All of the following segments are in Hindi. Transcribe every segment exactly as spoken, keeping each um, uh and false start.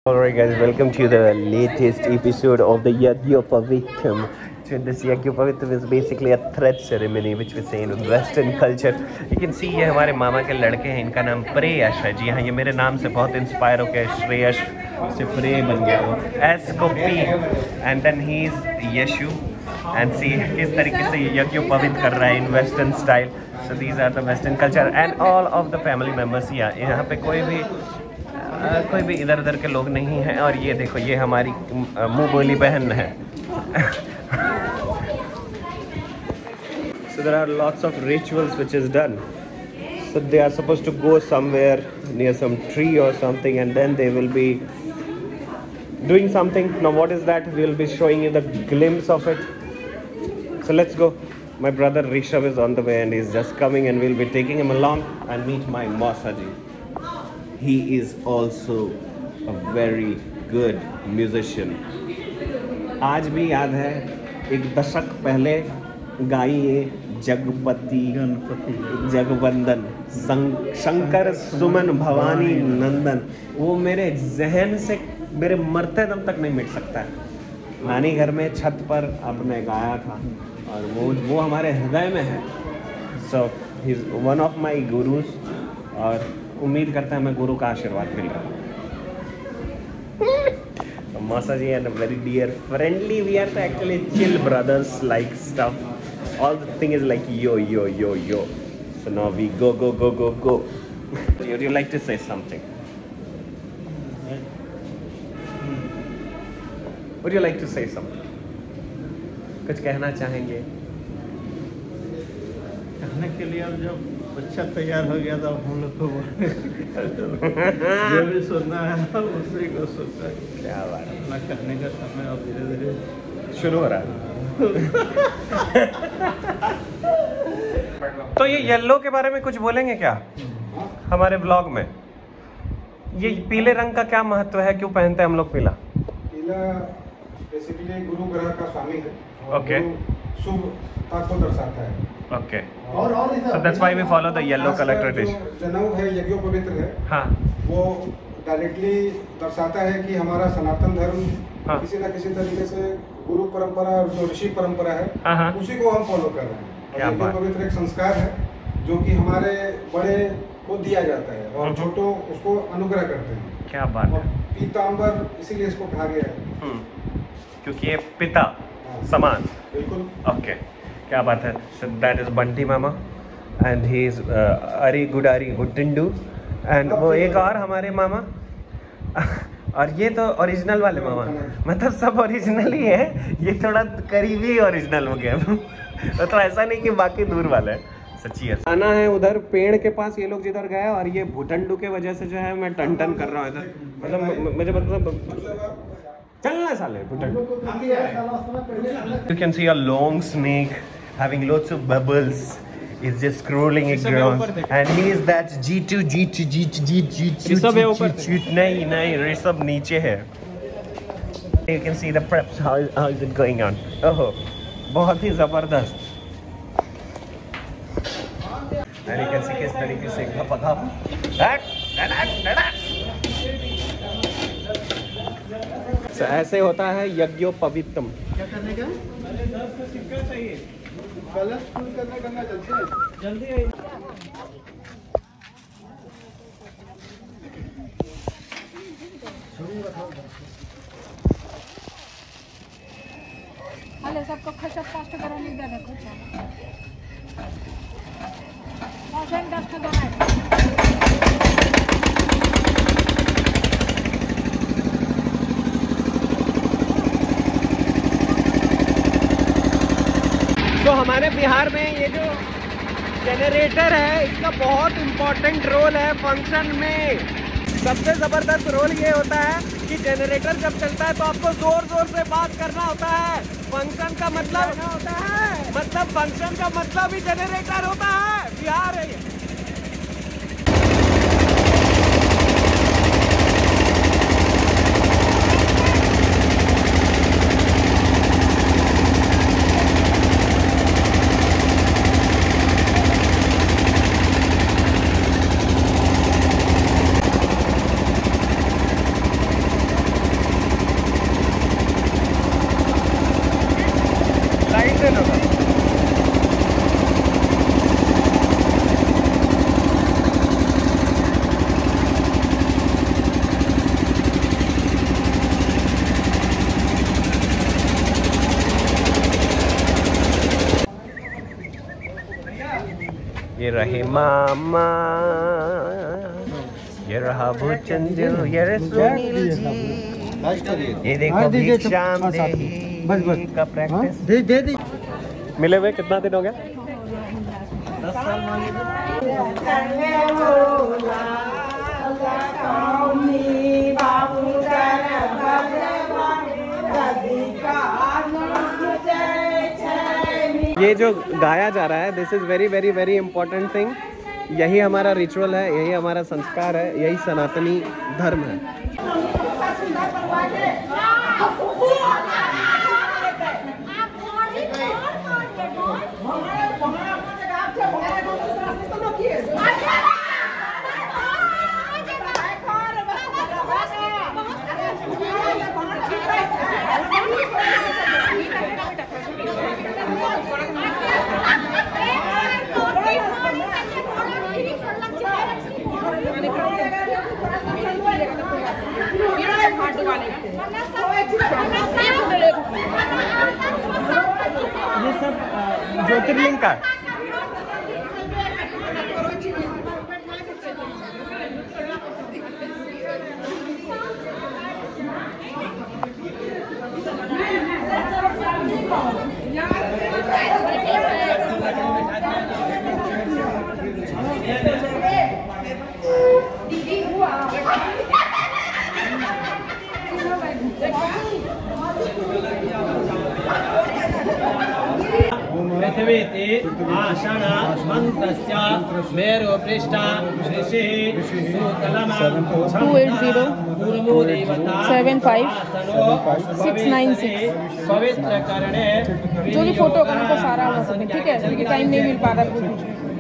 Alright guys, welcome to the latest episode of the Yajnapavitam. So this Yajnapavitam is basically a thread ceremony which we say in Western culture. You can see ये हमारे मामा के लड़के हैं, इनका नाम प्रेयश है। जी हाँ, ये मेरे नाम से बहुत इंस्पायर होकर श्रेयश से प्रे बन गया वो। S को P and then he is Yeshu and see किस तरीके से यज्ञोपवीत कर रहा है in Western style. So these are the Western culture and all of the family members here. यहाँ पे कोई भी आ, कोई भी इधर उधर के लोग नहीं हैं। और ये देखो, ये हमारी मुँह बोली बहन है। So there are lots of rituals which is done. So they are supposed to go somewhere near some tree or something, and then they will be doing something. Now what is that? We will be showing you the glimpse of it. So let's go. My brother Rishabh is on the way and he's just coming, and we'll be taking him along and meet my Mausaji. He is also a very good musician. आज भी याद है, एक दशक पहले गाई ये जगपति जगवंदन शंकर सुमन भवानी नंदन, वो मेरे जहन से मेरे मरते दम तक नहीं मिट सकता है। नानी घर में छत पर आपने गाया था और वो वो हमारे हृदय में है। So he is one of my gurus, और उम्मीद करता है मैं गुरु का आशीर्वाद मिल रहा हूँ। Mausaji and a very dear friendly, we are actually chill brothers like stuff. All the thing is like yo yo yo yo. So now we go go go go go. Would you like to say something? Would you like to say something? कुछ कहना चाहेंगे? कहने के लिए अब जब बच्चा तैयार हो गया तो हम लोग को जो भी सुनना है उसी को सुनना है। क्या बात है। अपना कहने का समय अब धीरे धीरे शुरू हो रहा है। तो ये येलो के बारे में कुछ बोलेंगे क्या हमारे ब्लॉग में? ये पीले रंग का क्या महत्व है, क्यों पहनते हैं हम लोग पीला? पीला बेसिकली गुरु ग्रह का स्वामी है। ओके, शुभता को दर्शाता है। Okay, so that's why we follow the yellow color tradition. जनेऊ है, यज्ञोपवीत है। हाँ, वो डायरेक्टली दर्शाता है कि हमारा सनातन धर्म हाँ, किसी न किसी तरीके से गुरु परंपरा, जो ऋषि परंपरा है, हाँ, हाँ, उसी को हम फॉलो कर रहे हैं। क्या बात। यज्ञोपवीत एक संस्कार है जो कि हमारे बड़े को दिया जाता है और छोटों उसको अनुग्रह करते हैं। क्या बात है। पीताम्बर इसीलिए इसको कहा गया है, क्योंकि ये पिता समान। बिल्कुल। ओके, क्या बात है। सो दैट इज बंटी मामा एंड ही इज अरी गुडारी गुटिंडू, एंड वो एक और हमारे मामा और ये तो ओरिजिनल वाले मामा, मतलब सब ओरिजिनल ही है, ये थोड़ा करीबी ओरिजिनल हो गया। तो ऐसा नहीं कि बाकी दूर वाले है, सच्ची है। आना है उधर पेड़ के पास, ये लोग जिधर गए, और ये भुटंडू के वजह से जो है मैं टन टन कर रहा हूँ इधर, मतलब मुझे मतलब चलना साले भुटंडू। You can see a long snake having lots of bubbles. It's just scrolling across, and he is that G two G two G two G two G two G two नहीं नहीं ऋषभ नीचे है। You can see the preps, how how is it going on? ओहो, बहुत ही जबरदस्त। And you can see किस तरीके से घपघप So, ऐसे होता है यज्ञोपवीतम। क्या करने का? सिक्का चाहिए, कलश फुल करने करना जल्दी जल्दी है। हेलो, सबको खर्चा फास्ट करा नहीं देना कुछ मौसम दस का दो तो हमारे बिहार में ये जो जनरेटर है, इसका बहुत इम्पोर्टेंट रोल है फंक्शन में। सबसे ज़बरदस्त रोल ये होता है कि जनरेटर जब चलता है तो आपको ज़ोर ज़ोर से बात करना होता है। फंक्शन का मतलब होता है, मतलब फंक्शन का मतलब ही जनरेटर होता है। बिहार है ये। ये रहे मामा, ये रहा भूचंद, ये रहे सुनील जी, ये देखो भिक्षाम देही का प्रैक्टिस। दे दे दे मिले हुए कितना दिन हो गया? दस साल मांगे ये जो गाया जा रहा है, this is very very very important thing. यही हमारा रिचुअल है, यही हमारा संस्कार है, यही सनातनी धर्म है। ये सब ज्योतिर्लिंग का है। पृथ्वीति आषण मन्त्रस्य मेरुपृष्ठा ऋषिः सूतलम two eight zero seven five six nine six. पवित्र करणे जो भी फोटो का हमको सारा हो सके, ठीक है, क्योंकि टाइम नहीं मिल पा रहा है।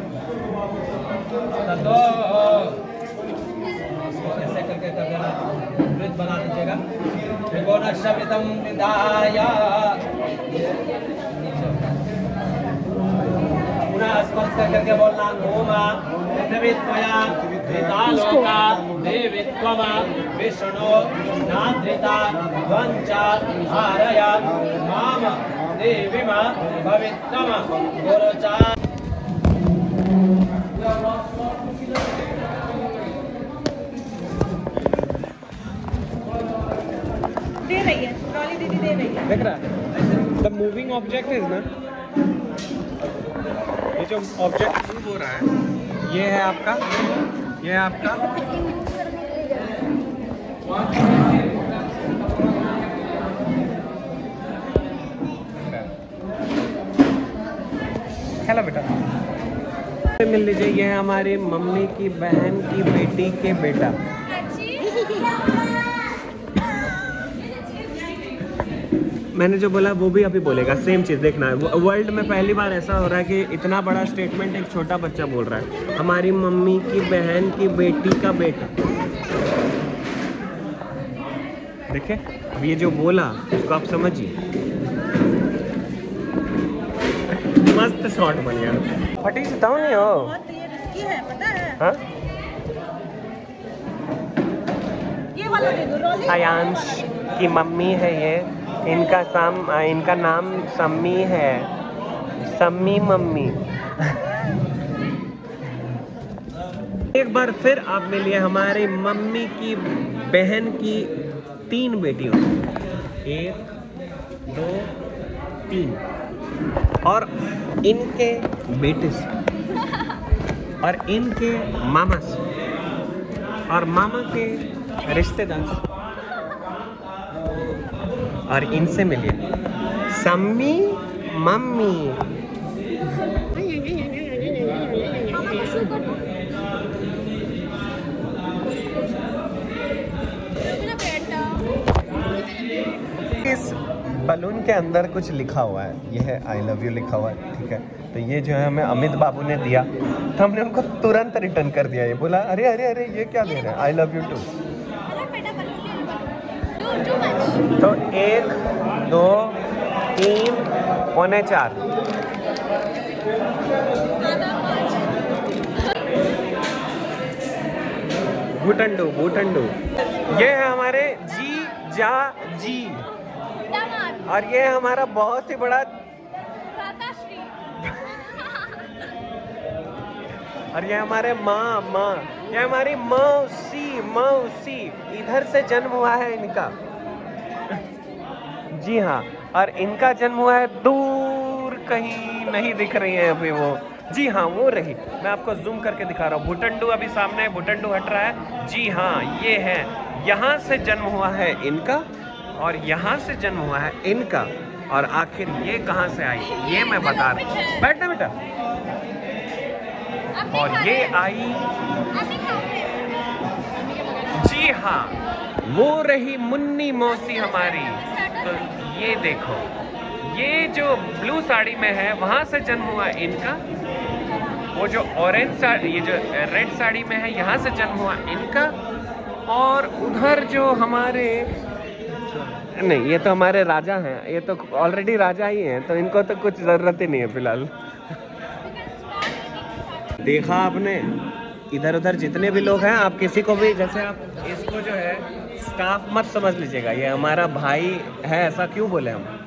ततो ऐसे करके कर देना, वृत्त बना दीजिएगा। त्रिकोणशब्दं विदाय पुनः स्पर्श करके बोलना ओम पृथ्वी त्वया धृतालोका देवी त्वम विष्णु नाधृता वंचा धारय माम देवीम भवित्रम गुरुचा। दे रही है ट्रॉली, दीदी दे रही है। देख रहा है द मूविंग ऑब्जेक्ट इज ना, ये जो ऑब्जेक्ट मूव हो रहा है ये है आपका, ये है आपका चलो बेटा मिल लीजिए। ये है हमारी मम्मी की बहन की बेटी के बेटा। मैंने जो बोला वो भी अभी बोलेगा, सेम चीज़ देखना है। वर्ल्ड में पहली बार ऐसा हो रहा है कि इतना बड़ा स्टेटमेंट एक छोटा बच्चा बोल रहा है, हमारी मम्मी की बहन की बेटी का बेटा। देखे अब ये जो बोला उसको आप समझिए, मस्त शॉट बन गया। फटी सुताओ नहीं हो, बहुत ये रिस्की है, पता है। हाँ ये वाला दे दो रोली। आयांश की मम्मी है ये, इनका साम इनका नाम सम्मी है, सम्मी मम्मी। एक बार फिर आप मिलिए हमारी मम्मी की बहन की तीन बेटियों, एक दो तीन, और इनके बेटे से, और इनके मामा से, और मामा के रिश्तेदार, और इनसे मिलिए सम्मी मम्मी। इस बलून के अंदर कुछ लिखा हुआ है, यह है आई लव यू लिखा हुआ है, ठीक है। तो ये जो है हमें अमित बाबू ने दिया, तो हमने उनको तुरंत रिटर्न कर दिया। ये बोला अरे अरे अरे ये क्या दे रहे हैं, आई लव यू टू। तो एक दो तीन पौने चार, भूटंडू भूटंडू। ये है हमारे जी जा जी, और ये है हमारा बहुत ही बड़ा और ये हमारे माँ माँ ये हमारी मौसी मौसी, इधर से जन्म हुआ है इनका। जी हाँ, और इनका जन्म हुआ है दूर कहीं, नहीं दिख रही है अभी वो। जी हाँ वो रही, मैं आपको जूम करके दिखा रहा हूँ। भुटंडू अभी सामने है, भुटंडू हट रहा है। जी हाँ ये है, यहाँ से जन्म हुआ है इनका और यहाँ से जन्म हुआ है इनका, और आखिर ये कहाँ से आई ये मैं बता रहा हूँ। बैठना बेटा। और ये आई, जी हाँ वो रही मुन्नी मौसी हमारी। तो ये देखो, ये जो ब्लू साड़ी में है वहाँ से जन्म हुआ इनका, वो जो ऑरेंज साड़ी, ये जो रेड साड़ी में है यहाँ से जन्म हुआ इनका, और उधर जो हमारे, नहीं ये तो हमारे राजा हैं, ये तो ऑलरेडी राजा ही हैं, तो इनको तो कुछ ज़रूरत ही नहीं है फिलहाल। देखा आपने, इधर उधर जितने भी लोग हैं, आप किसी को भी, जैसे आप इसको जो है स्टाफ मत समझ लीजिएगा, ये हमारा भाई है, ऐसा क्यों बोले हम।